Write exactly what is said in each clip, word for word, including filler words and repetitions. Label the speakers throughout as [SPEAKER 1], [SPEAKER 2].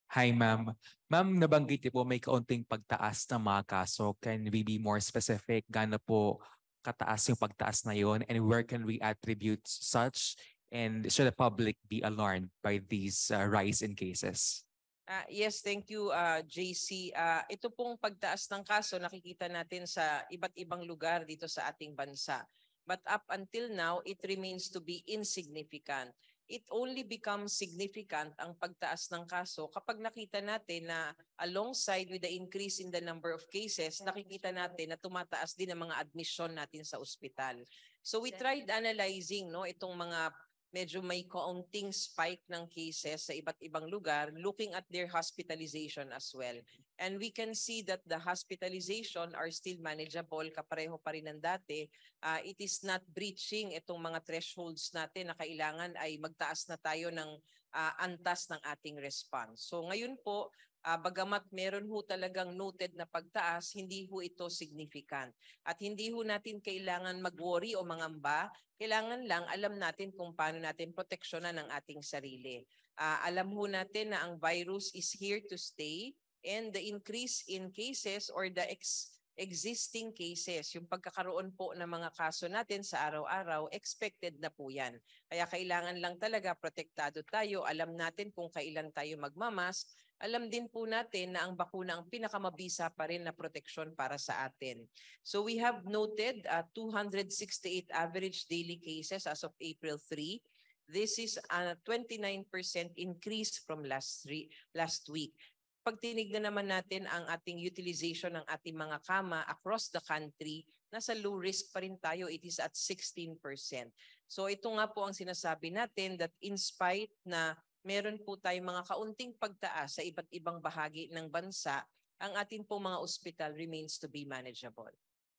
[SPEAKER 1] Hi, ma'am. Ma'am, nabanggit niyo po may kaunting pagtaas ng mga kaso. Can we be more specific? Gaano po kataas yung pagtaas na yon, and where can we attribute such? And should the public be alarmed by these uh, rise in cases?
[SPEAKER 2] Ah, yes, thank you, uh, J C. Ah, ito pong pagtaas ng kaso nakikita natin sa iba't ibang lugar dito sa ating bansa. But up until now, it remains to be insignificant. It only becomes significant ang pagtaas ng kaso kapag nakita natin na alongside with the increase in the number of cases, nakikita natin na tumataas din ang mga admission natin sa ospital. So we tried analyzing no itong mga medyo may kaunting spike ng cases sa iba't ibang lugar, looking at their hospitalization as well. And we can see that the hospitalization are still manageable, kapareho pa rin ng dati. Uh, it is not breaching itong mga thresholds natin na kailangan ay magtaas na tayo ng uh, antas ng ating response. So ngayon po, Uh, bagamat meron ho talagang noted na pagtaas, hindi ho ito significant. At hindi ho natin kailangan mag-worry o mangamba. Kailangan lang alam natin kung paano natin proteksyonan ang ating sarili. Uh, alam ho natin na ang virus is here to stay, and the increase in cases or the ex existing cases, yung pagkakaroon po ng mga kaso natin sa araw-araw, expected na po yan. Kaya kailangan lang talaga protektado tayo. Alam natin kung kailan tayo magmamask. Alam din po natin na ang bakuna ang pinakamabisa pa rin na proteksyon para sa atin. So we have noted uh, two hundred sixty-eight average daily cases as of April third. This is a twenty-nine percent increase from last, three, last week. Pag tinignan naman natin ang ating utilization ng ating mga kama across the country, nasa low risk pa rin tayo. It is at sixteen percent. So ito nga po ang sinasabi natin that in spite na meron po tayong mga kaunting pagtaas sa iba't ibang bahagi ng bansa, ang ating po mga ospital remains to be manageable.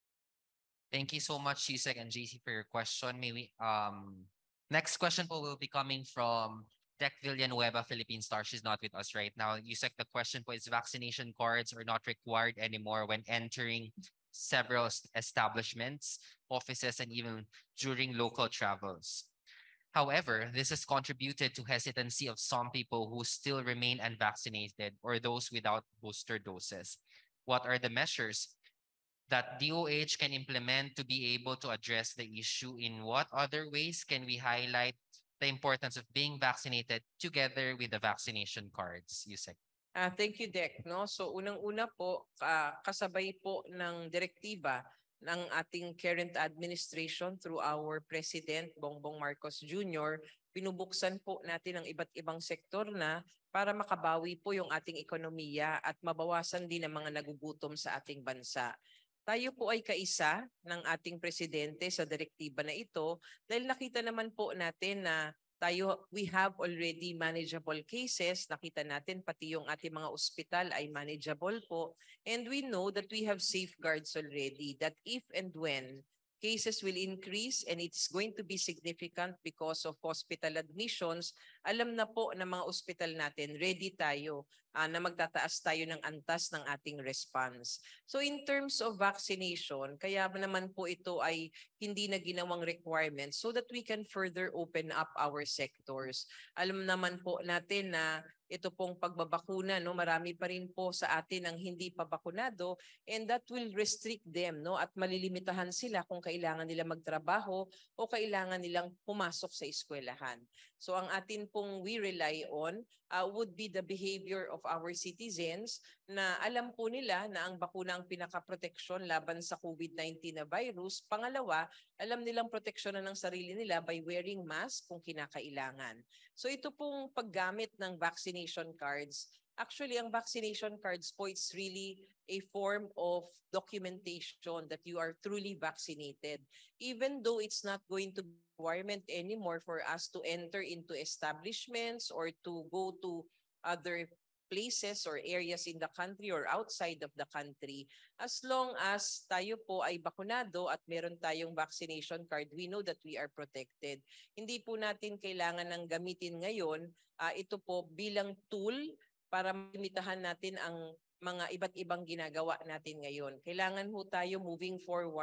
[SPEAKER 3] Thank you so much, Yusek and J C, for your question. May we, um, next question po will be coming from Dec Villanueva, Philippine Star. She's not with us right now. Yusek, the question po is vaccination cards are not required anymore when entering several establishments, offices, and even during local travels. However, this has contributed to hesitancy of some people who still remain unvaccinated or those without booster doses. What are the measures that D O H can implement to be able to address the issue? In what other ways can we highlight the importance of being vaccinated together with the vaccination cards, Yusek?
[SPEAKER 2] Uh, thank you, Dec. No? So unang-una po, uh, kasabay po ng direktiba ng ating current administration through our President Bongbong Marcos Junior, pinubuksan po natin ang iba't ibang sektor na para makabawi po yung ating ekonomiya at mabawasan din ang mga nagugutom sa ating bansa. Tayo po ay kaisa ng ating presidente sa direktiba na ito dahil nakita naman po natin na tayo, we have already manageable cases. Nakita natin pati yung ating mga ospital ay manageable po. And we know that we have safeguards already that if and when cases will increase and it's going to be significant because of hospital admissions, alam na po ng mga ospital natin, ready tayo uh, na magtataas tayo ng antas ng ating response. So in terms of vaccination, kaya naman po ito ay hindi na ginawang requirement so that we can further open up our sectors. Alam naman po natin na ito pong pagbabakuna, no, marami pa rin po sa atin ang hindi pa bakunado, and that will restrict them, no, at malilimitahan sila kung kailangan nila magtrabaho o kailangan nilang pumasok sa eskwelahan. So ang atin pong we rely on uh, would be the behavior of our citizens na alam po nila na ang bakuna ang pinaka-proteksyon laban sa COVID nineteen na virus. Pangalawa, alam nilang proteksyonan ng sarili nila by wearing mask kung kinakailangan. So ito pong paggamit ng vaccination cards, actually ang vaccination cards po, it's really a form of documentation that you are truly vaccinated. Even though it's not going to be a requirement anymore for us to enter into establishments or to go to other places or areas in the country or outside of the country, as long as tayo po ay bakunado at meron tayong vaccination card, we know that we are protected. Hindi po natin kailangan ng gamitin ngayon uh, ito po bilang tool para malimitahan natin ang mga iba't ibang ginagawa natin ngayon. Kailangan ho tayo moving forward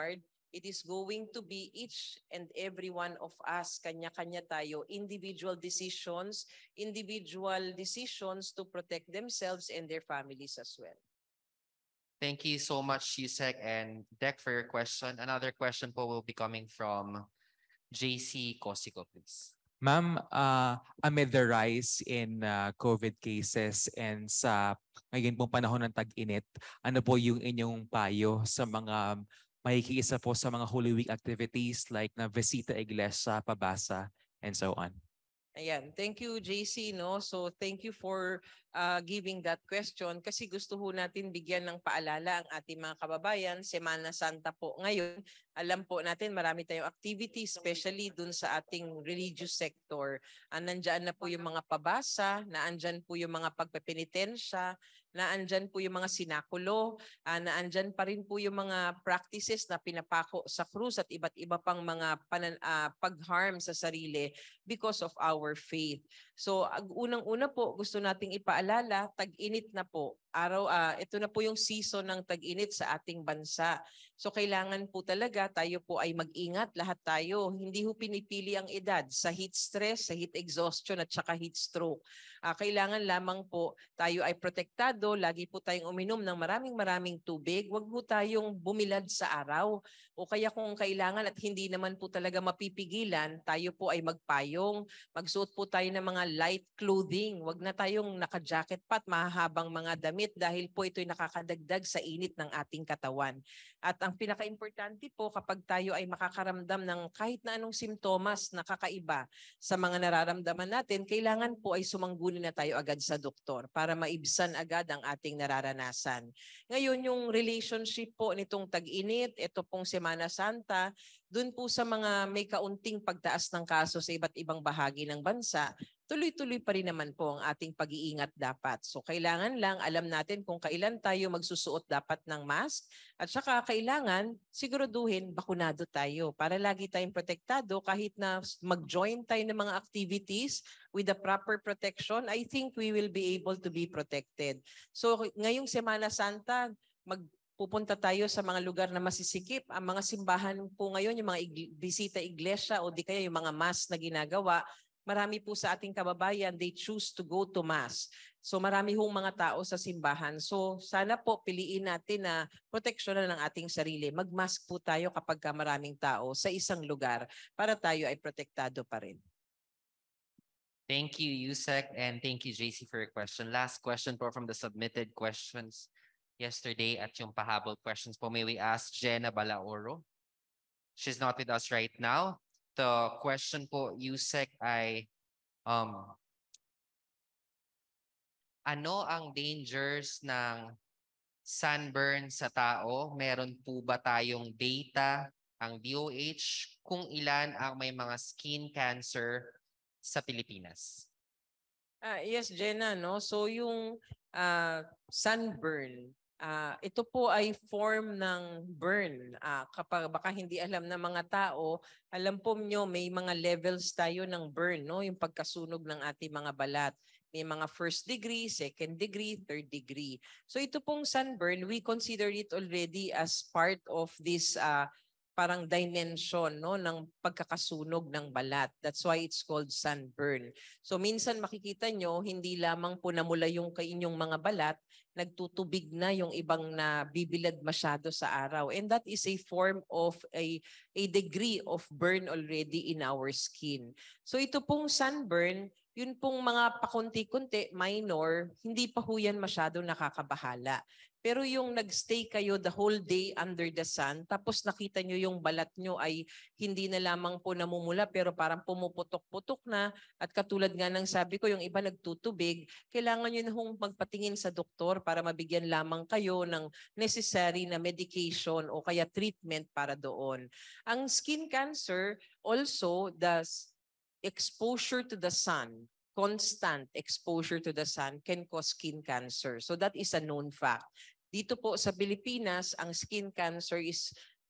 [SPEAKER 2] it is going to be each and every one of us, kanya-kanya tayo, individual decisions, individual decisions to protect themselves and their families as well.
[SPEAKER 3] Thank you so much, Yusek and Dec, for your question. Another question po will be coming from J C Cosico, please.
[SPEAKER 1] Ma'am, uh, amid the rise in uh, COVID cases and sa ngayon pong panahon ng tag-init, ano po yung inyong payo sa mga makikiisa po sa mga Holy Week activities like na Visita Iglesia, Pabasa, and so on?
[SPEAKER 2] Ayan, thank you J C, no? So thank you for uh, giving that question kasi gusto ho natin bigyan ng paalala ang ating mga kababayan. Semana Santa po ngayon. Alam po natin marami tayong activities, especially dun sa ating religious sector. Uh, nandyan na po yung mga pabasa, naandyan po yung mga pagpepenitensya, naandyan po yung mga sinakulo, uh, naandyan pa rin po yung mga practices na pinapako sa krus at iba't iba pang mga panan, uh, pag-harm sa sarili because of our faith. So ag unang-una po gusto nating ipaalala, tag-init na po. Araw uh, ito na po yung season ng tag-init sa ating bansa. So kailangan po talaga tayo po ay mag-ingat lahat tayo. Hindi ho pinipili ang edad sa heat stress, sa heat exhaustion at saka heat stroke. Uh, kailangan lamang po tayo ay protektado, lagi po tayong uminom ng maraming maraming tubig. Huwag po tayong bumilad sa araw. O kaya kung kailangan at hindi naman po talaga mapipigilan, tayo po ay magpayong, magsuot po tayo ng mga light clothing. Huwag na tayong naka-jacket pa at mahahabang mga damit dahil po ito'y nakakadagdag sa init ng ating katawan. At ang pinaka-importante po kapag tayo ay makakaramdam ng kahit na anong simptomas na kakaiba sa mga nararamdaman natin, kailangan po ay sumangguni na tayo agad sa doktor para maibsan agad ang ating nararanasan. Ngayon yung relationship po nitong tag-init, ito pong Semana Santa, dun po sa mga may kaunting pagtaas ng kaso sa iba't ibang bahagi ng bansa, tuloy-tuloy pa rin naman po ang ating pag-iingat dapat. So kailangan lang alam natin kung kailan tayo magsusuot dapat ng mask at saka kailangan siguraduhin bakunado tayo para lagi tayong protektado kahit na mag-join tayo ng mga activities with the proper protection, I think we will be able to be protected. So ngayong Semana Santa, mag pupunta tayo sa mga lugar na masisikip. Ang mga simbahan po ngayon, yung mga ig- bisita iglesia o di kaya yung mga mass na ginagawa, marami po sa ating kababayan, they choose to go to mass. So marami hong mga tao sa simbahan. So sana po piliin natin na proteksyonan ng ating sarili. Mag-mask po tayo kapag maraming tao sa isang lugar para tayo ay protektado pa rin.
[SPEAKER 3] Thank you, Yusek, and thank you, J C, for your question. Last question po from the submitted questions yesterday at yung pahabol questions po. May we ask Jenna Balaoro? She's not with us right now. The question po, Yusek, ay um, ano ang dangers ng sunburn sa tao? Meron po ba tayong data, ang D O H, kung ilan ang may mga skin cancer sa Pilipinas?
[SPEAKER 2] Ah, yes, Jenna, no? So yung uh, sunburn, uh, ito po ay form ng burn. Uh, kapag baka hindi alam ng mga tao, alam po nyo may mga levels tayo ng burn, no? Yung pagkasunog ng ating mga balat. May mga first degree, second degree, third degree. So ito pong sunburn, we consider it already as part of this uh, parang dimension, no, ng pagkakasunog ng balat. That's why it's called sunburn. So minsan makikita nyo, hindi lamang po namula yung kainyong mga balat, nagtutubig na yung ibang nabibilad masyado sa araw. And that is a form of a, a degree of burn already in our skin. So ito pong sunburn, yun pong mga pakunti-kunti, minor, hindi pa ho yan masyado nakakabahala. Pero yung nagstay kayo the whole day under the sun, tapos nakita nyo yung balat nyo ay hindi na lamang po namumula pero parang pumuputok-putok na at katulad nga ng sabi ko, yung iba nagtutubig, kailangan nyo na hong magpatingin sa doktor para mabigyan lamang kayo ng necessary na medication o kaya treatment para doon. Ang skin cancer, also the exposure to the sun, constant exposure to the sun can cause skin cancer. So that is a known fact. Dito po sa Pilipinas, ang skin cancer is uh,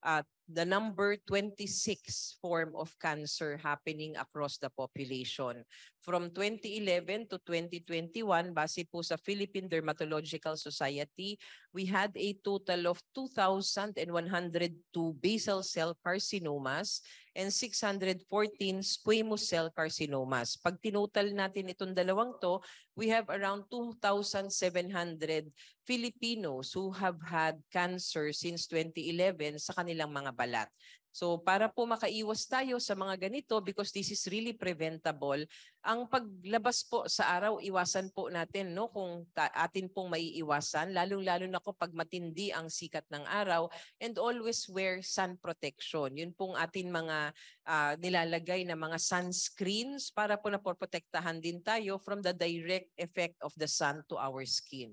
[SPEAKER 2] the number twenty-six form of cancer happening across the population. From twenty eleven to twenty twenty-one, base po sa Philippine Dermatological Society, we had a total of two thousand one hundred two basal cell carcinomas and six hundred fourteen squamous cell carcinomas. Pag tinotal natin itong dalawang to, we have around two thousand seven hundred Filipinos who have had cancer since twenty eleven sa kanilang mga balat. So para po makaiwas tayo sa mga ganito, because this is really preventable, ang paglabas po sa araw, iwasan po natin, no, kung ta- atin pong maiiwasan, lalong-lalo na kapag matindi ang sikat ng araw, and always wear sun protection. Yun pong atin mga uh, nilalagay na mga sunscreens para po napoprotektahan din tayo from the direct effect of the sun to our skin.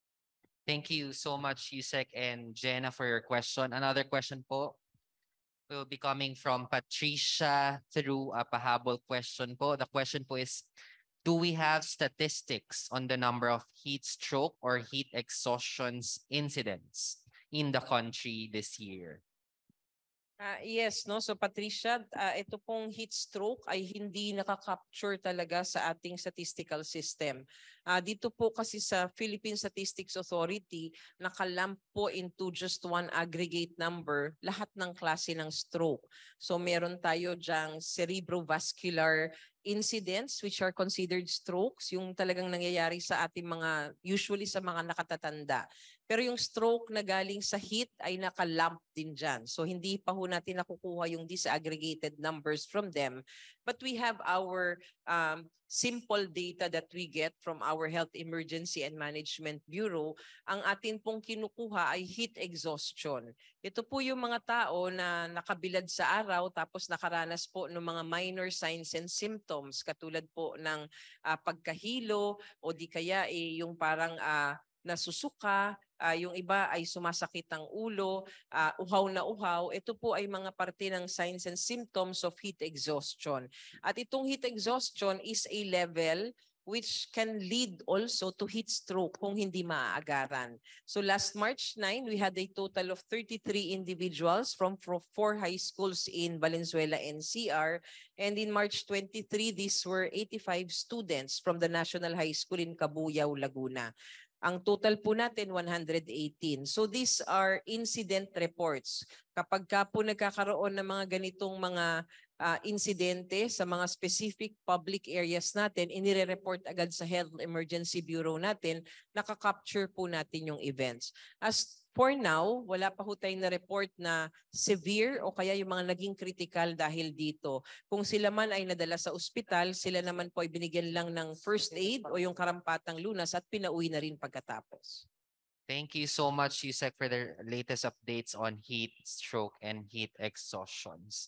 [SPEAKER 3] Thank you so much, Yusek and Jenna, for your question. Another question po will be coming from Patricia through a pahabol question po. The question po is, do we have statistics on the number of heat stroke or heat exhaustions incidents in the country this year?
[SPEAKER 2] Uh, yes, no. So Patricia, uh, ito pong heat stroke ay hindi nakaka-capture talaga sa ating statistical system. Uh, dito po kasi sa Philippine Statistics Authority, nakalamp po into just one aggregate number lahat ng klase ng stroke. So meron tayo diyang cerebrovascular incidents which are considered strokes, yung talagang nangyayari sa ating mga, usually sa mga nakatatanda. Pero yung stroke na galing sa heat ay nakalump din dyan. So hindi pa ho natin nakukuha yung disaggregated numbers from them. But we have our um, simple data that we get from our Health Emergency and Management Bureau. Ang atin pong kinukuha ay heat exhaustion. Ito po yung mga tao na nakabilad sa araw tapos nakaranas po ng mga minor signs and symptoms katulad po ng uh, pagkahilo o di kaya eh, yung parang uh, nasusuka, uh, yung iba ay sumasakit ang ulo, uh, uhaw na uhaw. Ito po ay mga parte ng signs and symptoms of heat exhaustion. At itong heat exhaustion is a level which can lead also to heat stroke kung hindi maaagaran. So last March ninth, we had a total of thirty-three individuals from four high schools in Valenzuela N C R. And in March twenty-third, these were eighty-five students from the National High School in Cabuyao, Laguna. Ang total po natin, one hundred eighteen. So these are incident reports. Kapag ka po nagkakaroon ng mga ganitong mga uh, insidente sa mga specific public areas natin, inire-report agad sa Health Emergency Bureau natin, nakaka-capture po natin yung events. As for now, wala pa ho tayong na-report na severe o kaya yung mga naging critical dahil dito. Kung sila man ay nadala sa ospital, sila naman po ay binigyan lang ng first aid o yung karampatang lunas at pinauwi na rin pagkatapos.
[SPEAKER 3] Thank you so much, Yusek, for the latest updates on heat stroke and heat exhaustions.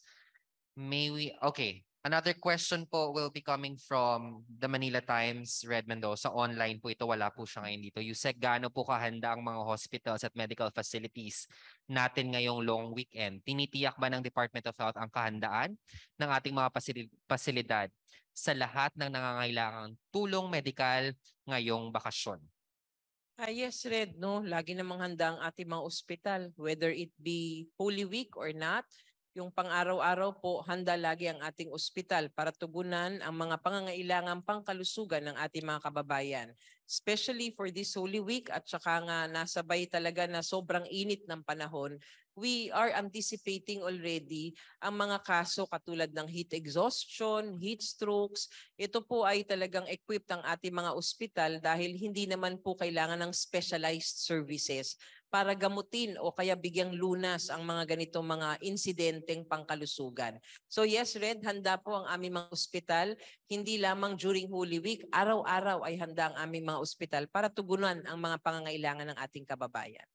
[SPEAKER 3] May we, okay. Another question po will be coming from the Manila Times, Red Mendoza. Online po ito, wala po siya ngayon dito. Yusek, gaano po kahanda ang mga hospitals at medical facilities natin ngayong long weekend? Tinitiyak ba ng Department of Health ang kahandaan ng ating mga pasilidad sa lahat ng nangangailangang tulong medikal ngayong bakasyon?
[SPEAKER 2] Ah, yes, Red, no? Lagi namang handa ang ating mga ospital, whether it be Holy Week or not. Yung pang-araw-araw po, handa lagi ang ating ospital para tugunan ang mga pangangailangang pangkalusugan ng ating mga kababayan. Especially for this Holy Week at saka nga nasabay talaga na sobrang init ng panahon, we are anticipating already ang mga kaso katulad ng heat exhaustion, heat strokes. Ito po ay talagang equipped ang ating mga ospital dahil hindi naman po kailangan ng specialized services para gamutin o kaya bigyang lunas ang mga ganitong mga insidenteng pangkalusugan. So yes, Red, handa po ang aming mga ospital. Hindi lamang during Holy Week, araw-araw ay handa ang aming mga ospital para tugunan ang mga pangangailangan ng ating kababayan.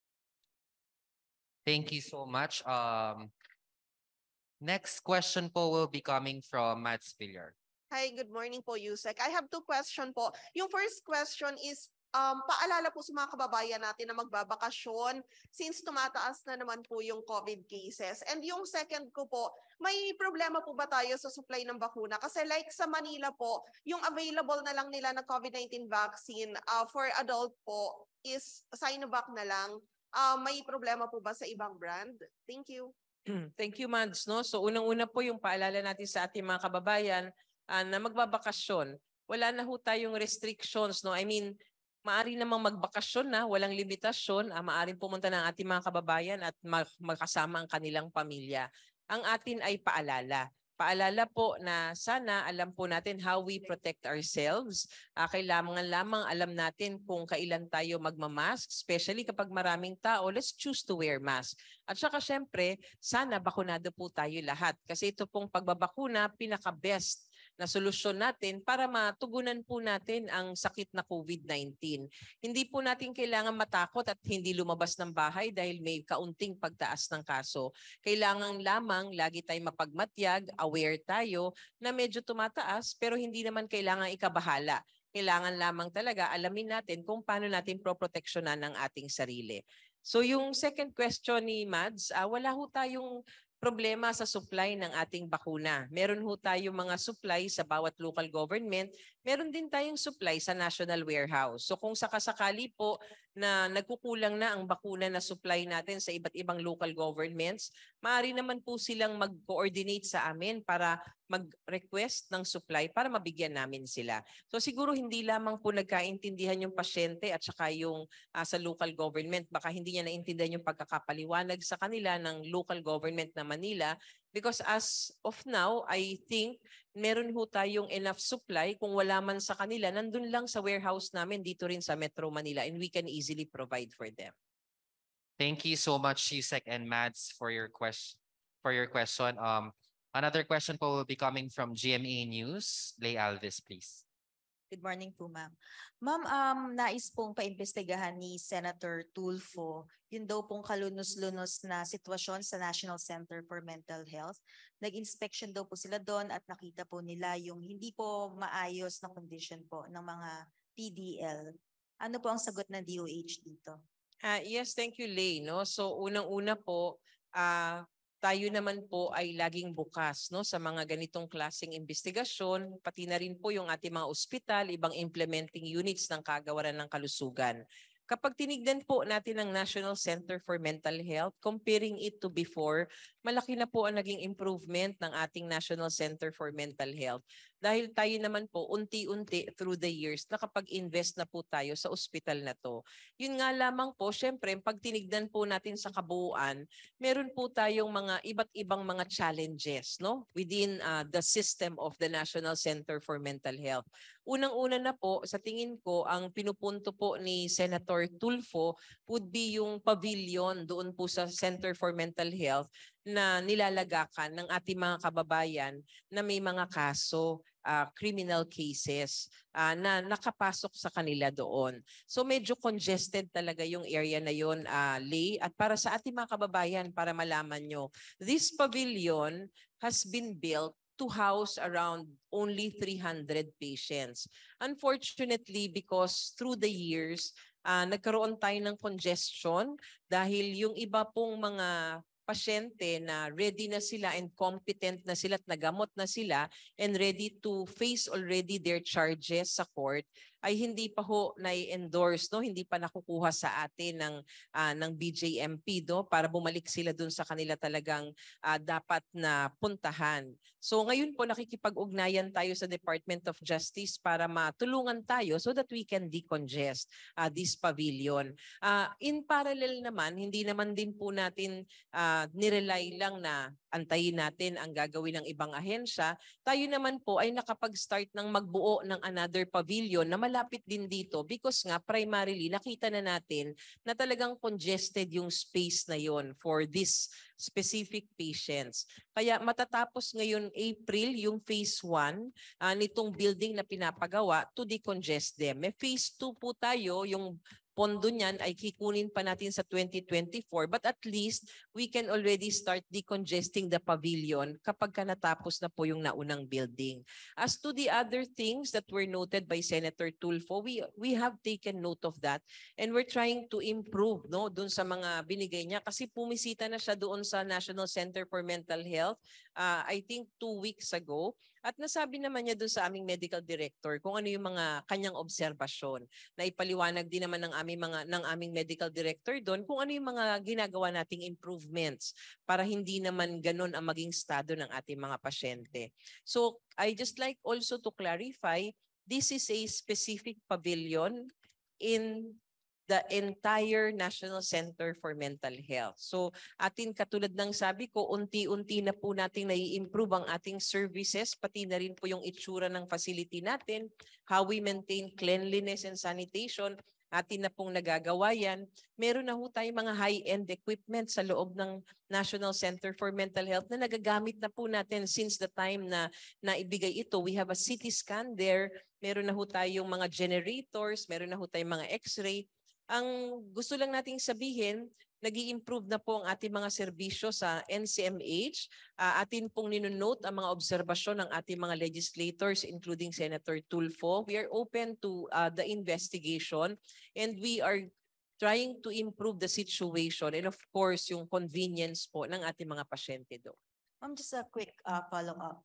[SPEAKER 3] Thank you so much. Um, next question po will be coming from Mads Villar.
[SPEAKER 4] Hi, good morning po, Yusek. I have two questions po. Yung first question is, Um, paalala po sa mga kababayan natin na magbabakasyon since tumataas na naman po yung COVID cases. And yung second ko po, may problema po ba tayo sa supply ng bakuna? Kasi like sa Manila po, yung available na lang nila na COVID nineteen vaccine uh, for adult po is Sinovac na lang. Uh, may problema po ba sa ibang brand? Thank you.
[SPEAKER 2] Thank you, Mads. No? So unang-una po yung paalala natin sa ating mga kababayan ah, na magbabakasyon. Wala na ho tayong restrictions. No? I mean, maari namang magbakasyon na, walang limitasyon. Ah, maaring pumunta ng ating mga kababayan at mag- magkasama ang kanilang pamilya. Ang atin ay paalala. Paalala po na sana alam po natin how we protect ourselves. Uh, kailangan lamang alam natin kung kailan tayo magmamask, especially kapag maraming tao, let's choose to wear mask. At saka syempre, sana bakunado po tayo lahat. Kasi ito pong pagbabakuna, pinaka-best na solusyon natin para matugunan po natin ang sakit na COVID nineteen. Hindi po natin kailangan matakot at hindi lumabas ng bahay dahil may kaunting pagtaas ng kaso. Kailangan lamang lagi tayong mapagmatyag, aware tayo na medyo tumataas pero hindi naman kailangan ikabahala. Kailangan lamang talaga alamin natin kung paano natin proproteksyonan ang ating sarili. So yung second question ni Mads, uh, wala ho tayong problema sa supply ng ating bakuna. Meron ho tayong mga supply sa bawat local government. Meron din tayong supply sa national warehouse. So kung sakasakali po na nagkukulang na ang bakuna na supply natin sa iba't ibang local governments, maaari naman po silang mag-coordinate sa amin para mag-request ng supply para mabigyan namin sila. So siguro hindi lamang po nagkaintindihan yung pasyente at saka yung uh, sa local government. Baka hindi niya naintindihan yung pagkakapaliwanag sa kanila ng local government na Manila because as of now, I think meron ho tayong enough supply. Kung wala man sa kanila, nandun lang sa warehouse namin dito rin sa Metro Manila and we can easily provide for them.
[SPEAKER 3] Thank you so much, Yusek and Mads, for your question. For your question. Um, another question po will be coming from G M A News. Lay Alvis, please.
[SPEAKER 5] Good morning po, ma'am. Ma'am, um, nais pong paimbestigahan ni Senator Tulfo yun daw pong kalunos-lunos na sitwasyon sa National Center for Mental Health. Nag-inspection daw po sila doon at nakita po nila yung hindi po maayos na condition po ng mga P D L. Ano po ang sagot ng D O H dito?
[SPEAKER 2] Uh, yes, thank you, Lay. No? So unang-una po, uh, tayo naman po ay laging bukas no sa mga ganitong klaseng investigasyon, pati na rin po yung ating mga ospital, ibang implementing units ng Kagawaran ng Kalusugan. Kapag tinignan po natin ang National Center for Mental Health, comparing it to before, malaki na po ang naging improvement ng ating National Center for Mental Health. Dahil tayo naman po, unti-unti through the years, nakapag-invest na po tayo sa ospital na to. Yun nga lamang po, syempre, pag tinignan po natin sa kabuuan, meron po tayong mga iba't ibang mga challenges no within uh, the system of the National Center for Mental Health. Unang-una na po, sa tingin ko, ang pinupunto po ni Senator Tulfo would be yung pavilion doon po sa Center for Mental Health na nilalagakan ng ating mga kababayan na may mga kaso, uh, criminal cases uh, na nakapasok sa kanila doon. So medyo congested talaga yung area na yun, uh, Lay. At para sa ating mga kababayan, para malaman nyo, this pavilion has been built to house around only three hundred patients. Unfortunately, because through the years, uh, nagkaroon tayo ng congestion dahil yung iba pong mga pasyente na ready na sila and competent na sila at nagamot na sila and ready to face already their charges sa court ay hindi pa ho na-endorse, no? Hindi pa nakukuha sa atin ng uh, ng B J M P do para bumalik sila dun sa kanila talagang uh, dapat na puntahan. So ngayon po nakikipag-ugnayan tayo sa Department of Justice para matulungan tayo so that we can decongest uh, this pavilion. Uh, in parallel naman, hindi naman din po natin uh, nirely lang na antayin natin ang gagawin ng ibang ahensya. Tayo naman po ay nakapag-start ng magbuo ng another pavilion na malapit din dito because nga primarily nakita na natin na talagang congested yung space na yon for this specific patients. Kaya matatapos ngayon April yung phase one uh, nitong building na pinapagawa to decongest them. May phase two po tayo, yung pondo niyan ay kikunin pa natin sa twenty twenty-four but at least we can already start decongesting the pavilion kapag ka natapos na po yung naunang building. As to the other things that were noted by Senator Tulfo, we we have taken note of that and we're trying to improve no doon sa mga binigay niya kasi pumisita na siya doon sa National Center for Mental Health uh, I think two weeks ago At nasabi naman niya doon sa aming medical director kung ano yung mga kanyang obserbasyon. Na ipaliwanag din naman ng aming mga ng aming medical director doon kung ano yung mga ginagawa nating improvements para hindi naman ganun ang maging estado ng ating mga pasyente. So I just like also to clarify, this is a specific pavilion in the entire National Center for Mental Health. So atin katulad ng sabi ko, unti-unti na po nating nai-improve ang ating services, pati na rin po yung itsura ng facility natin, how we maintain cleanliness and sanitation, atin na pong nagagawa yan. Meron na ho tayong mga high-end equipment sa loob ng National Center for Mental Health na nagagamit na po natin since the time na naibigay ito. We have a C T scan there, meron na ho tayong mga generators, meron na ho tayong mga x-ray. Ang gusto lang nating sabihin, nag-i-improve na po ang ating mga serbisyo sa N C M H. Uh, atin pong ninonote ang mga obserbasyon ng ating mga legislators, including Senator Tulfo. We are open to uh, the investigation and we are trying to improve the situation and of course yung convenience po ng ating mga pasyente do.
[SPEAKER 5] Ma'am, just a quick uh, follow-up.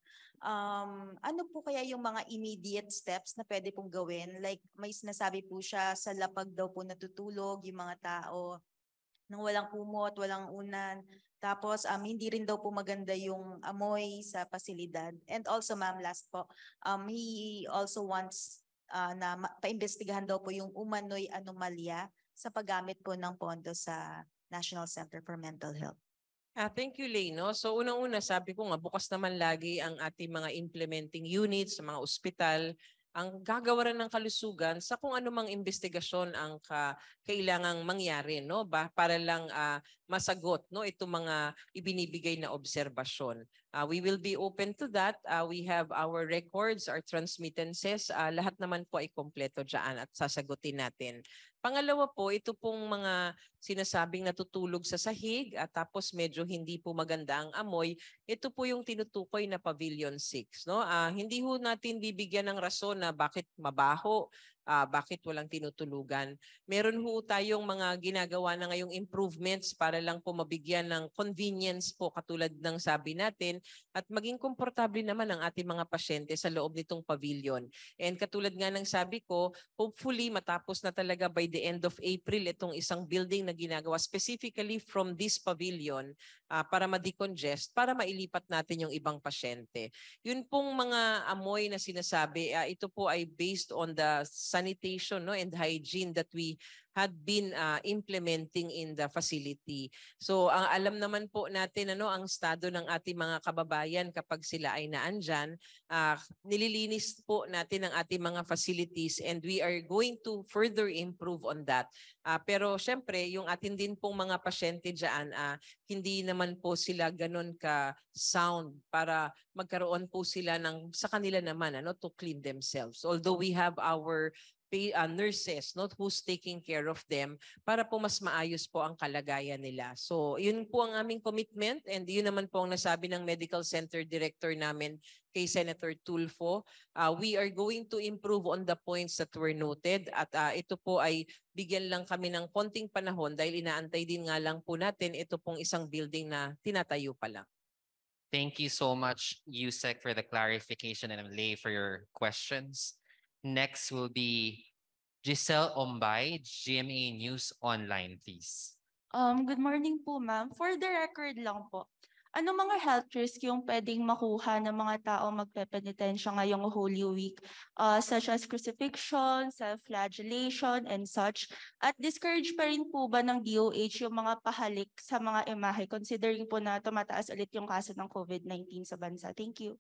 [SPEAKER 5] Um, ano po kaya yung mga immediate steps na pwede pong gawin? Like may sinasabi po siya sa lapag daw po natutulog yung mga tao nang walang kumot, walang unan. Tapos um, hindi rin daw po maganda yung amoy sa pasilidad. And also ma'am, last po, um, he also wants uh, na ma- paimbestigahan daw po yung umano'y anomalya sa paggamit po ng pondo sa National Center for Mental Health.
[SPEAKER 2] Ah, thank you, Leno. So unang-una sabi ko nga bukas naman lagi ang ating mga implementing units sa mga ospital ang gagawaran ng kalusugan sa kung ano mang investigasyon ang ka, kailangang mangyari no ba para lang uh, masagot no itong mga ibinibigay na obserbasyon. Uh, we will be open to that. Uh, we have our records, our transmittances, uh, lahat naman po ay kompleto diyan at sasagutin natin. Pangalawa po, ito pong mga sinasabing natutulog sa sahig at tapos medyo hindi po maganda ang amoy, ito po yung tinutukoy na Pavilion six. No? Uh, hindi ho natin bibigyan ng rason na bakit mabaho, uh, bakit walang tinutulugan. Meron ho tayong mga ginagawa na ngayong improvements para lang po mabigyan ng convenience po katulad ng sabi natin at maging komportable naman ang ating mga pasyente sa loob nitong pavilion. And katulad nga ng sabi ko, hopefully matapos na talaga by the end of April itong isang building na ginagawa specifically from this pavilion uh, para ma-decongest, para mailipat natin yung ibang pasyente. Yun pong mga amoy na sinasabi, uh, ito po ay based on the sanitation no, and hygiene that we had been uh, implementing in the facility. So ang uh, alam naman po natin ano ang estado ng ating mga kababayan kapag sila ay naandyan, uh, nililinis po natin ang ating mga facilities and we are going to further improve on that. Uh, pero syempre yung atin din pong mga pasyente diyan, uh, hindi naman po sila ganun ka sound para magkaroon po sila ng sa kanila naman ano to clean themselves. Although we have our pay, uh, nurses not who's taking care of them para po mas maayos po ang kalagayan nila. So yun po ang aming commitment and yun naman po ang nasabi ng Medical Center Director namin kay Senator Tulfo. Uh, we are going to improve on the points that were noted at uh, ito po ay bigyan lang kami ng konting panahon dahil inaantay din nga lang po natin ito pong isang building na tinatayo pa lang.
[SPEAKER 3] Thank you so much, Yusek, for the clarification and Lay for your questions. Next will be Giselle Ombay, G M A News Online, please.
[SPEAKER 6] Um, good morning po, ma'am. For the record lang po, ano mga health risk yung pwedeng makuha ng mga tao magpepenitensya ngayong Holy Week, uh, such as crucifixion, self-flagellation, and such? At discourage pa rin po ba ng D O H yung mga pahalik sa mga imahe, considering po na tumataas ulit yung kaso ng COVID nineteen sa bansa? Thank you.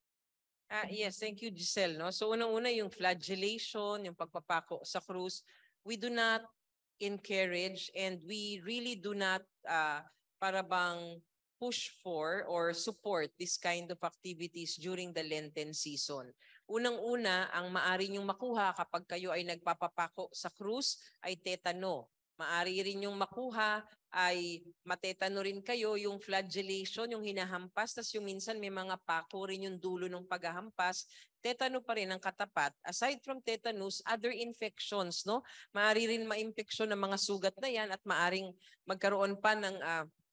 [SPEAKER 2] Ah, yes, thank you, Giselle. No? So unang-una yung flagellation, yung pagpapako sa krus, we do not encourage and we really do not uh, para bang push for or support this kind of activities during the Lenten season. Unang-una, ang maari niyong makuha kapag kayo ay nagpapapako sa krus ay tetano. Maari rin yung makuha ay matetano rin kayo yung flagellation, yung hinahampas, tas yung minsan may mga pako rin yung dulo ng paghahampas, tetano pa rin ang katapat. Aside from tetanus, other infections, no? Maari rin ma-infeksyon ng mga sugat na yan at maaring magkaroon pa ng uh,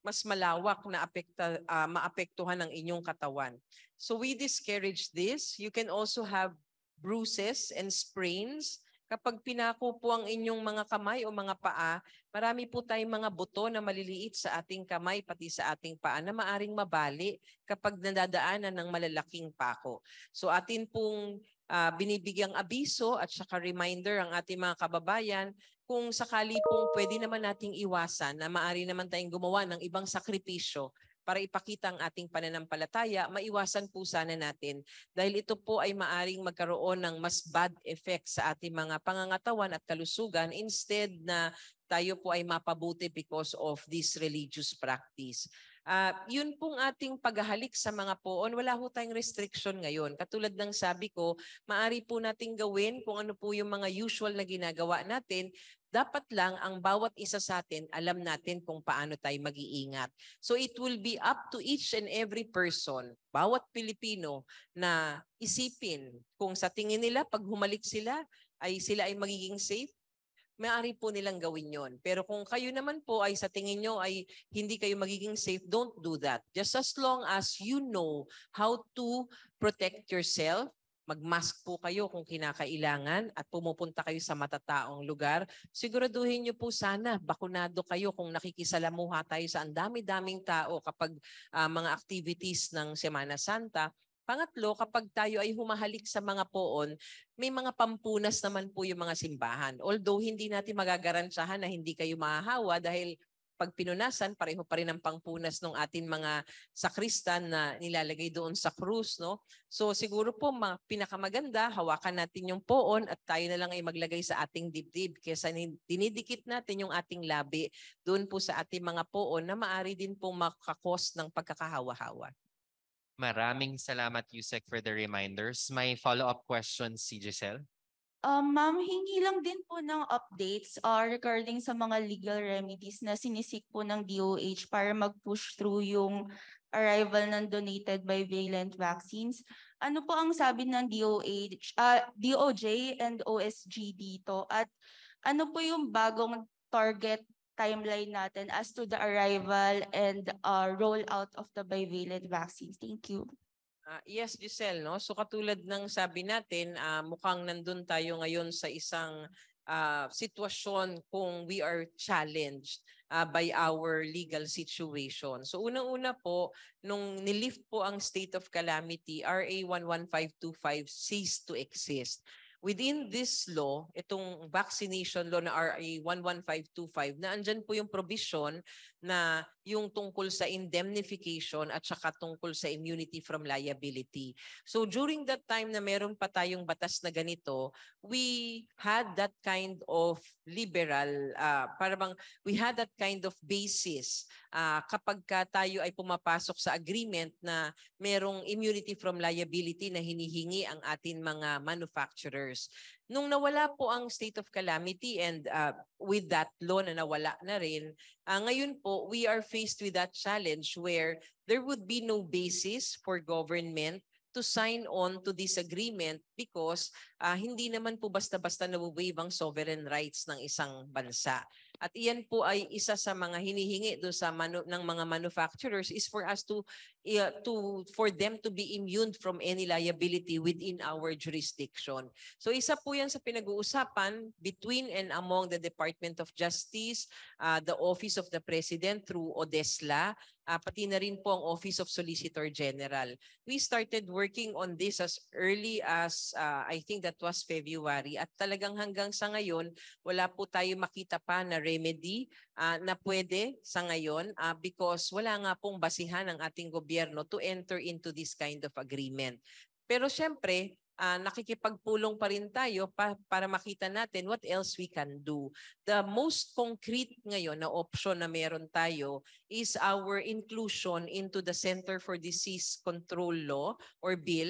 [SPEAKER 2] mas malawak na apekta, ah, maapektuhan ang inyong katawan. So we discourage this. You can also have bruises and sprains. Kapag pinako po ang inyong mga kamay o mga paa, marami po tayong mga buto na maliliit sa ating kamay pati sa ating paa na maaring mabali kapag nadadaanan ng malalaking pako. So atin pong uh, binibigyang abiso at saka reminder ang ating mga kababayan kung sakali pong pwede naman nating iwasan na maaari naman tayong gumawa ng ibang sakripisyo para ipakita ang ating pananampalataya, maiwasan po sana natin dahil ito po ay maaring magkaroon ng mas bad effect sa ating mga pangangatawan at kalusugan instead na tayo po ay mapabuti because of this religious practice. Uh, yun pong ating paghahalik sa mga poon, wala ho tayong restriction ngayon. Katulad ng sabi ko, maari po nating gawin kung ano po yung mga usual na ginagawa natin. Dapat lang ang bawat isa sa atin, alam natin kung paano tayo mag-iingat. So it will be up to each and every person, bawat Pilipino, na isipin kung sa tingin nila, pag humalik sila, ay sila ay magiging safe. Maaari po nilang gawin yon. Pero kung kayo naman po ay sa tingin nyo ay hindi kayo magiging safe, don't do that. Just as long as you know how to protect yourself, mag-mask po kayo kung kinakailangan at pumupunta kayo sa matataong lugar, siguraduhin nyo po sana, bakunado kayo kung nakikisalamuha tayo sa ang dami-daming tao kapag uh, mga activities ng Semana Santa. Pangatlo, kapag tayo ay humahalik sa mga poon, may mga pampunas naman po yung mga simbahan. Although hindi natin magagarantiyahan na hindi kayo mahahawa dahil pag pinunasan, pareho pa rin ang pangpunas ng ating mga sakristan na nilalagay doon sa krus. No? So siguro po mga pinakamaganda, hawakan natin yung poon at tayo na lang ay maglagay sa ating dibdib kaysa dinidikit natin yung ating labi doon po sa ating mga poon na maari din po makakos ng pagkakahawa-hawa.
[SPEAKER 3] Maraming salamat, Yusek, for the reminders. May follow-up questions, si Giselle?
[SPEAKER 6] Um, ma'am, hingi lang din po ng updates uh, regarding sa mga legal remedies na sinisik po ng D O H para mag-push through yung arrival ng donated bivalent vaccines. Ano po ang sabi ng D O H, uh, D O J and O S G dito? At ano po yung bagong target timeline natin as to the arrival and uh, rollout of the bivalent vaccines? Thank you.
[SPEAKER 2] Uh, yes, Giselle, no? So katulad ng sabi natin, uh, mukhang nandun tayo ngayon sa isang uh, sitwasyon kung we are challenged uh, by our legal situation. So unang-una po, nung nilift po ang state of calamity, R A one one five two five ceased to exist. Within this law, itong vaccination law na R A one one five two five, na andyan po yung provision na yung tungkol sa indemnification at saka tungkol sa immunity from liability. So during that time na meron pa tayong batas na ganito, we had that kind of liberal, uh, parang we had that kind of basis uh, kapag ka tayo ay pumapasok sa agreement na merong immunity from liability na hinihingi ang atin mga manufacturers. Nung nawala po ang state of calamity and uh, with that law na nawala na rin, uh, ngayon po we are faced with that challenge where there would be no basis for government to sign on to this agreement because uh, hindi naman po basta-basta na-waive ang sovereign rights ng isang bansa. At iyan po ay isa sa mga hinihingi doon sa manu- ng mga manufacturers is for us to uh, to for them to be immune from any liability within our jurisdiction. So isa po yan sa pinag-uusapan between and among the Department of Justice, uh, the Office of the President through ODESLA, uh, pati na rin po ang Office of Solicitor General. We started working on this as early as uh, I think that was February at talagang hanggang sa ngayon wala po tayo makita pa na remedy uh, na pwede sa ngayon uh, because wala nga pong basihan ng ating gobyerno to enter into this kind of agreement. Pero syempre, uh, nakikipagpulong pa rin tayo pa, para makita natin what else we can do. The most concrete ngayon na option na meron tayo is our inclusion into the Center for Disease Control Law or Bill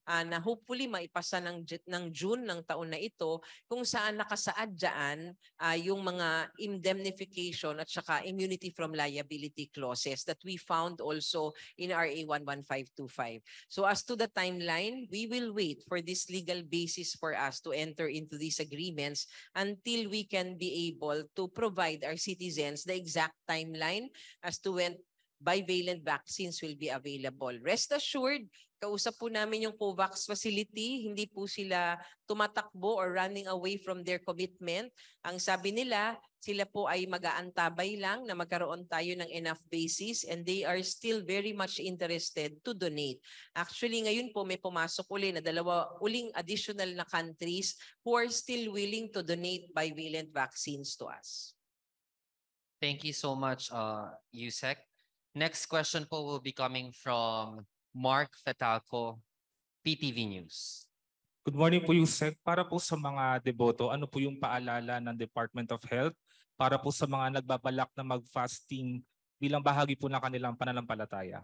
[SPEAKER 2] uh, na hopefully maipasa ng, ng June ng taon na ito, kung saan nakasaad dyan uh, yung mga indemnification at saka immunity from liability clauses that we found also in R A one one five two five. So as to the timeline, we will wait for this legal basis for us to enter into these agreements until we can be able to provide our citizens the exact timeline as to when bivalent vaccines will be available. Rest assured, kausap po namin yung COVAX facility, hindi po sila tumatakbo or running away from their commitment. Ang sabi nila, sila po ay mag-aantabay lang na magkaroon tayo ng enough basis and they are still very much interested to donate. Actually, ngayon po may pumasok uli na dalawa uling additional na countries who are still willing to donate bivalent vaccines to us.
[SPEAKER 3] Thank you so much, uh, Yusek. Next question po will be coming from Mark Fetalco, P T V News.
[SPEAKER 7] Good morning po, Yusek. Para po sa mga deboto, ano po yung paalala ng Department of Health para po sa mga nagbabalak na mag-fasting bilang bahagi po ng kanilang pananampalataya?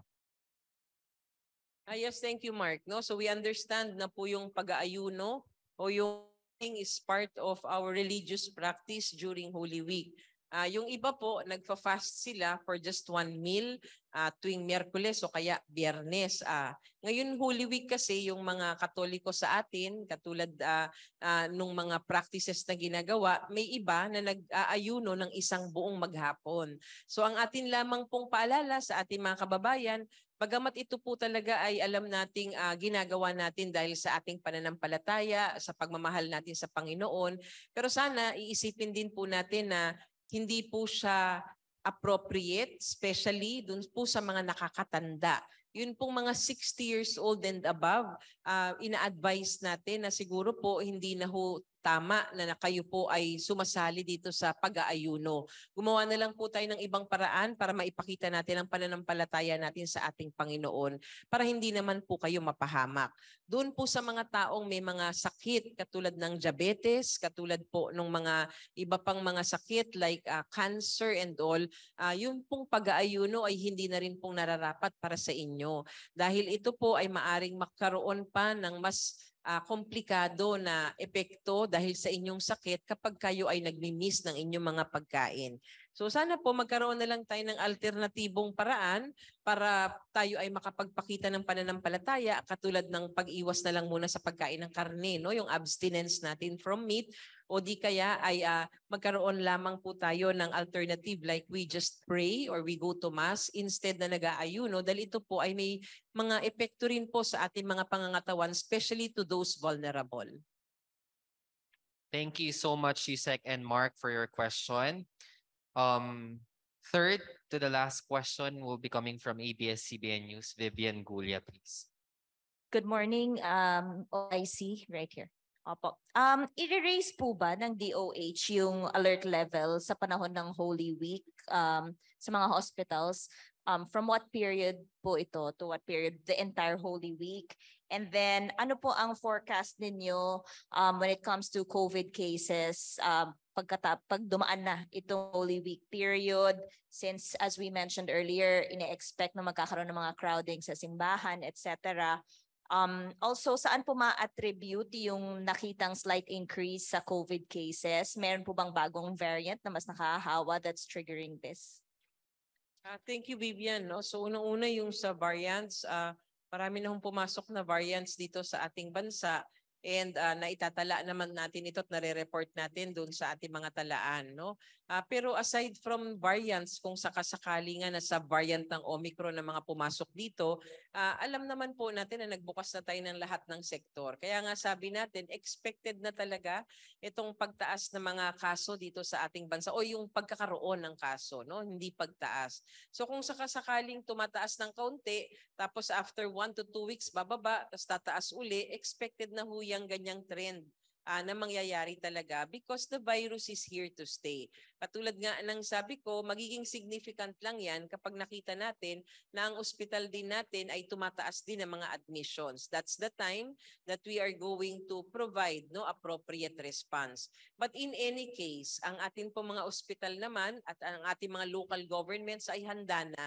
[SPEAKER 2] Ah, yes, thank you, Mark. No, so we understand na po yung pag-aayuno o yung is part of our religious practice during Holy Week. Uh, yung iba po, nagfa-fast sila for just one meal uh, tuwing Miyerkules o kaya Biyernes. Uh, ngayon, Holy Week kasi, yung mga Katoliko sa atin, katulad uh, uh, nung mga practices na ginagawa, may iba na nag-aayuno ng isang buong maghapon. So ang atin lamang pong paalala sa ating mga kababayan, bagamat ito po talaga ay alam nating uh, ginagawa natin dahil sa ating pananampalataya, sa pagmamahal natin sa Panginoon, pero sana iisipin din po natin na hindi po siya appropriate, especially dun po sa mga nakakatanda. Yun pong mga sixty years old and above, uh, ina-advise natin na siguro po hindi na ho tama na kayo po ay sumasali dito sa pag-aayuno. Gumawa na lang po tayo ng ibang paraan para maipakita natin ang pananampalataya natin sa ating Panginoon para hindi naman po kayo mapahamak. Doon po sa mga taong may mga sakit katulad ng diabetes, katulad po ng mga iba pang mga sakit like uh, cancer and all, uh, yung pong pag-aayuno ay hindi na rin pong nararapat para sa inyo. Dahil ito po ay maaring magkaroon pa ng mas Uh, komplikado na epekto dahil sa inyong sakit kapag kayo ay nagmi-miss ng inyong mga pagkain. So sana po magkaroon na lang tayo ng alternatibong paraan para tayo ay makapagpakita ng pananampalataya katulad ng pag-iwas na lang muna sa pagkain ng karne, no? Yung abstinence natin from meat, o di kaya ay uh, magkaroon lamang po tayo ng alternative like we just pray or we go to mass instead na nag-aayuno dahil ito po ay may mga epekto rin po sa ating mga pangangatawan, especially to those vulnerable.
[SPEAKER 3] Thank you so much, Yusek and Mark, for your question. Um, third to the last question will be coming from A B S C B N News, Vivian Gulia, please.
[SPEAKER 5] Good morning, um, O I C, right here. Opo. Um, i-raise po ba ng D O H yung alert level sa panahon ng Holy Week um, sa mga hospitals? Um, from what period po ito to what period? The entire Holy Week? And then, ano po ang forecast ninyo um, when it comes to COVID cases um, pagkata pag dumaan na itong Holy Week period? Since, as we mentioned earlier, ine-expect na magkakaroon ng mga crowding sa simbahan, et cetera. Um, also, saan po ma-attribute yung nakitang slight increase sa COVID cases? Meron po bang bagong variant na mas nakahawa that's triggering this?
[SPEAKER 2] Uh, thank you, Vivian. No? So unang-una yung sa variants, uh, marami na hong pumasok na variants dito sa ating bansa and uh, naitatala naman natin ito at nare-report natin doon sa ating mga talaan. No? Uh, pero aside from variants, kung sakasakali nga na sa variant ng Omicron na mga pumasok dito, uh, alam naman po natin na nagbukas na tayo ng lahat ng sektor. Kaya nga sabi natin, expected na talaga itong pagtaas ng mga kaso dito sa ating bansa o yung pagkakaroon ng kaso, no? Hindi pagtaas. So kung sakasakaling tumataas ng kaunti, tapos after one to two weeks bababa, tapos tataas uli, expected na huyang ganyang trend Uh, na mangyayari talaga because the virus is here to stay. Katulad nga ng sabi ko, magiging significant lang yan kapag nakita natin na ang ospital din natin ay tumataas din ang mga admissions. That's the time that we are going to provide no appropriate response. But in any case, ang ating po mga ospital naman at ang ating mga local governments ay handa na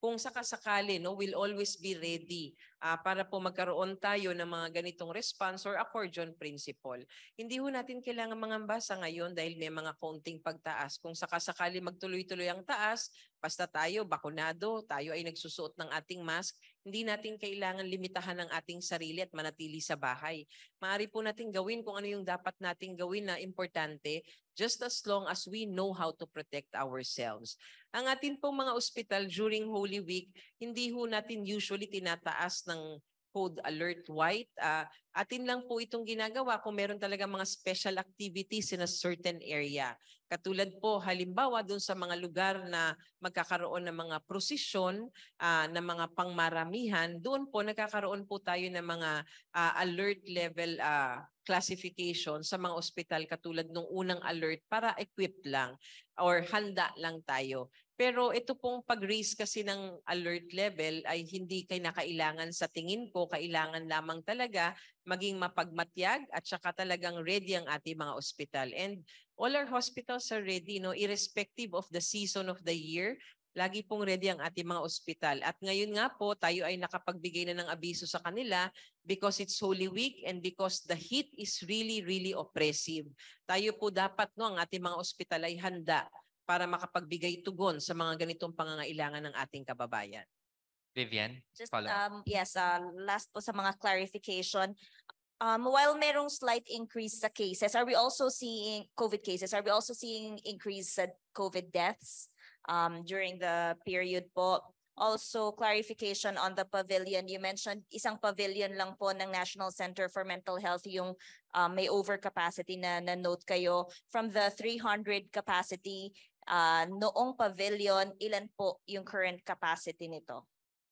[SPEAKER 2] kung sakasakali, no, we'll always be ready ah, para po magkaroon tayo ng mga ganitong response or accordion principle. Hindi ho natin kailangan mangamba sa ngayon dahil may mga kaunting pagtaas. Kung sakasakali magtuloy-tuloy ang taas, basta tayo bakunado, tayo ay nagsusuot ng ating mask, hindi natin kailangan limitahan ang ating sarili at manatili sa bahay. Maaari po natin gawin kung ano yung dapat nating gawin na importante just as long as we know how to protect ourselves. Ang atin pong mga ospital during Holy Week, hindi ho natin usually tinataas ng code alert white. Uh, atin lang po itong ginagawa kung meron talaga mga special activities in a certain area. Katulad po, halimbawa dun sa mga lugar na magkakaroon ng mga prosesyon, uh, ng mga pangmaramihan, doon po nagkakaroon po tayo ng mga uh, alert level uh, classification sa mga ospital katulad nung unang alert para equip lang or handa lang tayo. Pero ito pong pag-raise kasi ng alert level ay hindi kay nakailangan sa tingin ko, kailangan lamang talaga maging mapagmatyag at saka talagang ready ang ating mga ospital. And all our hospitals are ready, no, irrespective of the season of the year. Lagi pong ready ang ating mga ospital. At ngayon nga po, tayo ay nakapagbigay na ng abiso sa kanila because it's Holy Week and because the heat is really, really oppressive. Tayo po dapat, no, ang ating mga ospital ay handa para makapagbigay tugon sa mga ganitong pangangailangan ng ating kababayan.
[SPEAKER 3] Vivian,
[SPEAKER 5] Just
[SPEAKER 3] follow up.
[SPEAKER 5] um yes, uh, last po sa mga clarification. Um, while merong slight increase sa cases, are we also seeing COVID cases? Are we also seeing increase sa COVID deaths um, during the period po? Also, clarification on the pavilion. You mentioned isang pavilion lang po ng National Center for Mental Health yung um, may overcapacity na na-note kayo. From the three hundred capacity, uh, noong pavilion, ilan po yung current capacity nito?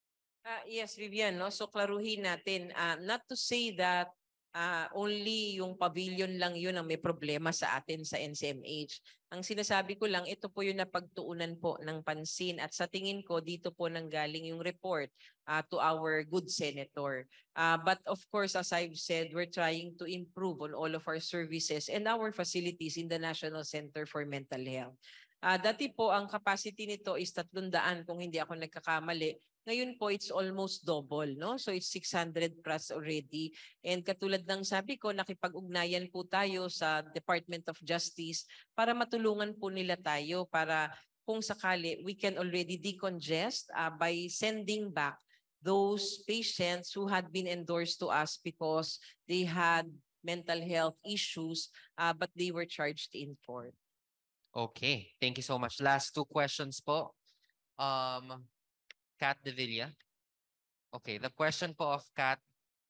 [SPEAKER 2] Uh, yes, Vivian, no? So klaruhin natin, uh, not to say that uh, only yung pavilion lang yun ang may problema sa atin sa N C M H. Ang sinasabi ko lang, ito po yung napagtuunan po ng pansin at sa tingin ko dito po nanggaling yung report uh, to our good senator. Uh, but of course, as I've said, we're trying to improve on all of our services and our facilities in the National Center for Mental Health. Uh, dati po, ang capacity nito is tatlong daan kung hindi ako nagkakamali. Ngayon po, it's almost double, no? So it's six hundred plus already. And katulad ng sabi ko, nakipag-ugnayan po tayo sa Department of Justice para matulungan po nila tayo para kung sakali, we can already decongest uh, by sending back those patients who had been endorsed to us because they had mental health issues, uh, but they were charged in court.
[SPEAKER 3] Okay, thank you so much. Last two questions po. Um, Kat De Villa. Okay, the question po of Kat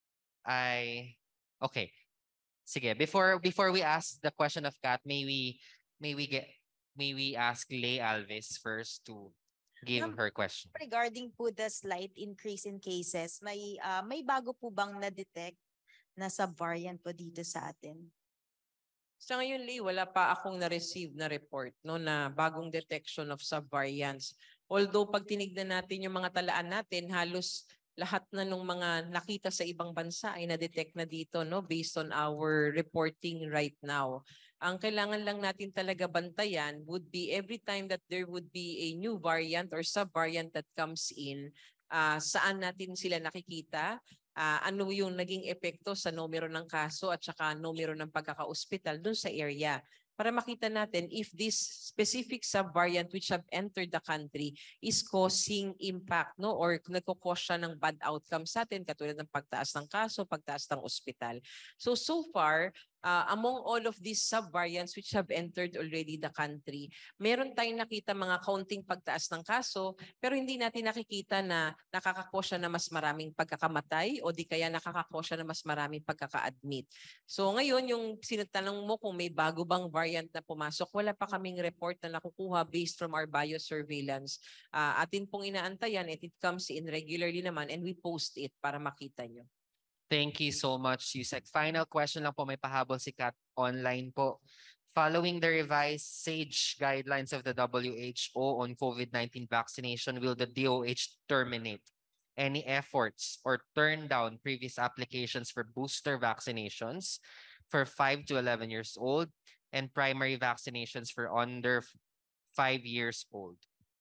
[SPEAKER 3] ay okay. Sige, before before we ask the question of Kat, may we may we get may we ask Lay Alves first to give
[SPEAKER 5] Ma'am,
[SPEAKER 3] her question.
[SPEAKER 5] Regarding po the slight increase in cases, may uh, may bago po bang na-detect na subvariant po dito sa atin?
[SPEAKER 2] Sa ngayon, Lee, wala pa akong na-receive na report no, na bagong detection of subvariants. Although pag tinignan natin yung mga talaan natin, halos lahat na nung mga nakita sa ibang bansa ay na-detect na dito no, based on our reporting right now. Ang kailangan lang natin talaga bantayan would be every time that there would be a new variant or subvariant that comes in, uh, saan natin sila nakikita, Uh, ano yung naging epekto sa numero ng kaso at saka numero ng pagkaka-ospital dun sa area para makita natin if this specific subvariant which have entered the country is causing impact no or nagko-cause siya ng bad outcome sa atin katulad ng pagtaas ng kaso, pagtaas ng ospital. So so far, uh, among all of these subvariants which have entered already the country, meron tayong nakita mga kaunting pagtaas ng kaso pero hindi natin nakikita na nakaka-cause siya na mas maraming pagkakamatay o di kaya nakaka-cause siya na mas maraming pagkaka-admit. So ngayon yung sinatanong mo kung may bago bang variant na pumasok, wala pa kaming report na nakukuha based from our biosurveillance. Uh, atin pong inaantayan at it comes in regularly naman and we post it para makita nyo.
[SPEAKER 3] Thank you so much, Yusek. Final question lang po, may pahabol si Kat online po. Following the revised SAGE guidelines of the W H O on COVID nineteen vaccination, will the D O H terminate any efforts or turn down previous applications for booster vaccinations for five to eleven years old and primary vaccinations for under five years old?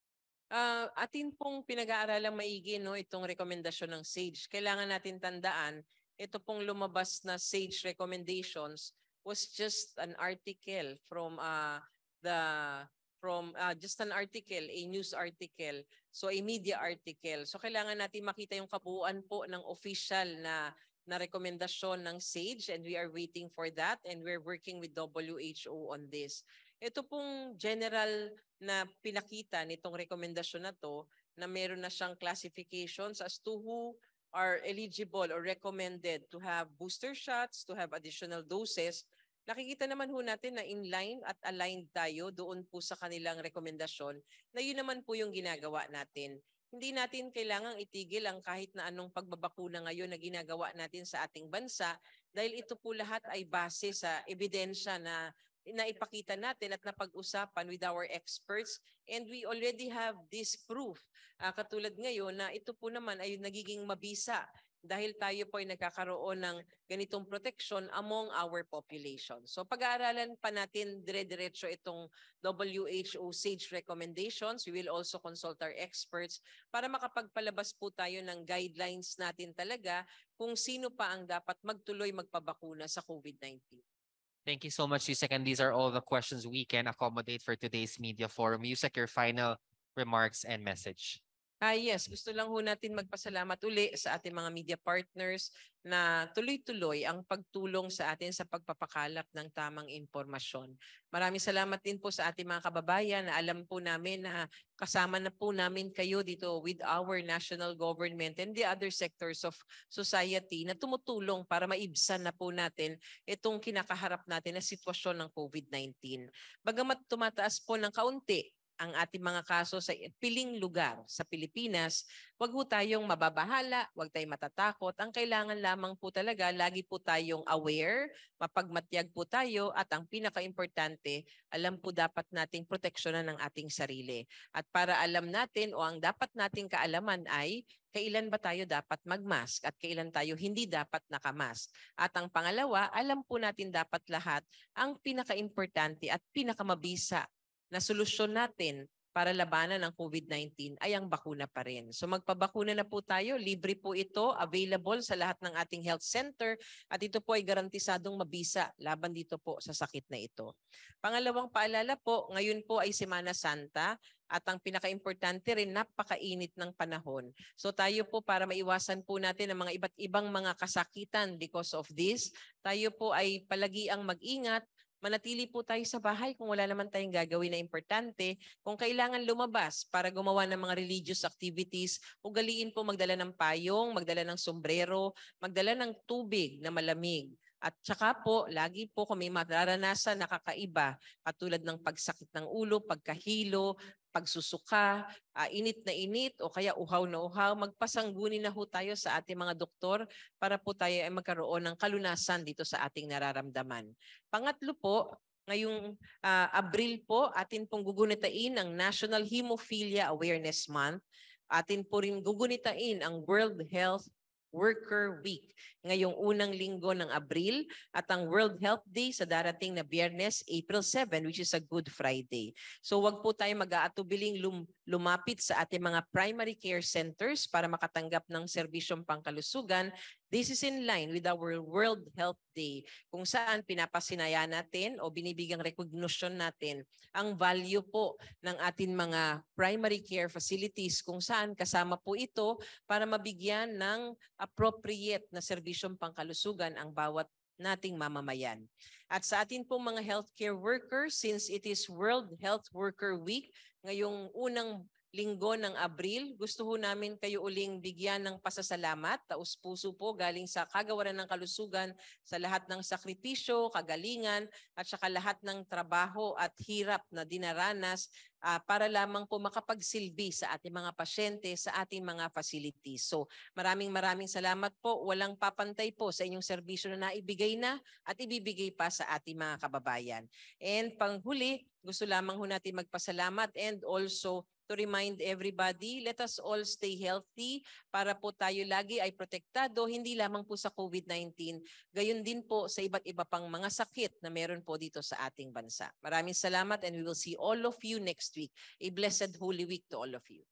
[SPEAKER 2] Ah, atin pong pinag-aaralang maigi no itong rekomendasyon ng SAGE. Kailangan natin tandaan ito pong lumabas na SAGE recommendations was just an article from uh, the from uh, just an article, a news article, so a media article. So kailangan natin makita yung kabuuan po ng official na na rekomendasyon ng SAGE, and we are waiting for that, and we're working with W H O on this. Ito pong general na pinakita nitong rekomendasyon na to na meron na siyang classifications as to who are eligible or recommended to have booster shots, to have additional doses. Nakikita naman ho natin na in-line at aligned tayo doon po sa kanilang rekomendasyon na yun naman po yung ginagawa natin. Hindi natin kailangang itigil ang kahit na anong pagbabakuna ngayon na ginagawa natin sa ating bansa dahil ito po lahat ay base sa ebidensya na na ipakita natin at napag-usapan with our experts, and we already have this proof. Uh, katulad ngayon na ito po naman ay nagiging mabisa dahil tayo po ay nagkakaroon ng ganitong protection among our population. So pag-aaralan pa natin dire-diretso itong W H O SAGE recommendations. We will also consult our experts para makapagpalabas po tayo ng guidelines natin talaga kung sino pa ang dapat magtuloy magpabakuna sa COVID nineteen.
[SPEAKER 3] Thank you so much, Yusek. And these are all the questions we can accommodate for today's media forum. Yusek, your final remarks and message.
[SPEAKER 2] Ah yes, gusto lang ho natin magpasalamat uli sa ating mga media partners na tuloy-tuloy ang pagtulong sa atin sa pagpapakalap ng tamang impormasyon. Maraming salamat din po sa ating mga kababayan na alam po namin na kasama na po namin kayo dito with our national government and the other sectors of society na tumutulong para maibsan na po natin itong kinakaharap natin na sitwasyon ng COVID nineteen. Bagamat tumataas po ng kaunti ang ating mga kaso sa piling lugar sa Pilipinas, wag po tayong mababahala, wag tayong matatakot. Ang kailangan lamang po talaga, lagi po tayong aware, mapagmatyag po tayo, at ang pinaka-importante, alam po dapat nating proteksyonan ng ating sarili. At para alam natin o ang dapat nating kaalaman ay kailan ba tayo dapat magmask at kailan tayo hindi dapat nakamask. At ang pangalawa, alam po natin dapat lahat ang pinaka-importante at pinakamabisa na solusyon natin para labanan ng COVID nineteen ay ang bakuna pa rin. So magpabakuna na po tayo, libre po ito, available sa lahat ng ating health center at ito po ay garantisadong mabisa laban dito po sa sakit na ito. Pangalawang paalala po, ngayon po ay Semana Santa at ang pinaka-importante rin, napakainit ng panahon. So tayo po para maiwasan po natin ang mga iba't ibang mga kasakitan because of this, tayo po ay palagi ang mag-ingat. Manatili po tayo sa bahay kung wala naman tayong gagawin na importante. Kung kailangan lumabas para gumawa ng mga religious activities, ugaliin po magdala ng payong, magdala ng sombrero, magdala ng tubig na malamig. At saka po, lagi po kung may mararanasan na kakaiba, katulad ng pagsakit ng ulo, pagkahilo, pagsusuka, uh, init na init o kaya uhaw na uhaw, magpasangguni na ho tayo sa ating mga doktor para po tayo ay magkaroon ng kalunasan dito sa ating nararamdaman. Pangatlo po, ngayong uh, Abril po, atin pong gugunitain ang National Hemophilia Awareness Month. Atin po rin gugunitain ang World Health Worker Week ngayong unang linggo ng Abril at ang World Health Day sa darating na Biyernes, April seventh, which is a Good Friday. So wag po tayo mag-aatubiling lum lumapit sa ating mga primary care centers para makatanggap ng serbisyong pangkalusugan. This is in line with our World Health Day kung saan pinapasinaya natin o binibigyang recognition natin ang value po ng ating mga primary care facilities kung saan kasama po ito para mabigyan ng appropriate na serbisyong pangkalusugan ang bawat nating mamamayan. At sa atin pong mga healthcare workers, since it is World Health Worker Week, ngayong unang linggo ng Abril, gusto ho namin kayo uling bigyan ng pasasalamat, taus-puso po galing sa kagawaran ng kalusugan sa lahat ng sakripisyo, kagalingan, at saka lahat ng trabaho at hirap na dinaranas uh, para lamang po makapagsilbi sa ating mga pasyente, sa ating mga facilities. So maraming maraming salamat po. Walang papantay po sa inyong serbisyo na naibigay na at ibibigay pa sa ating mga kababayan. And panghuli, gusto lamang ho natin magpasalamat and also to remind everybody, let us all stay healthy para po tayo lagi ay protektado, hindi lamang po sa COVID nineteen, gayon din po sa iba't iba pang mga sakit na meron po dito sa ating bansa. Maraming salamat and we will see all of you next week. A blessed Holy Week to all of you.